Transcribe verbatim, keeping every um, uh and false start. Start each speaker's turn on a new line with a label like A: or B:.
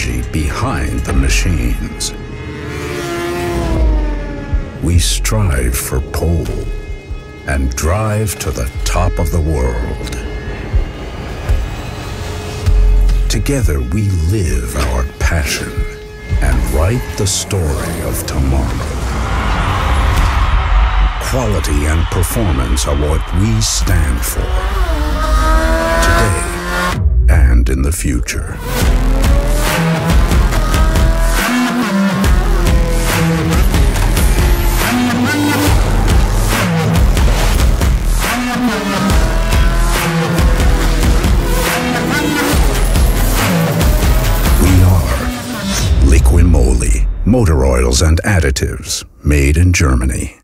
A: energy behind the machines. We strive for pole and drive to the top of the world. Together we live our passion and write the story of tomorrow. Quality and performance are what we stand for, today and in the future. We are Liqui Moly, motor oils and additives made in Germany.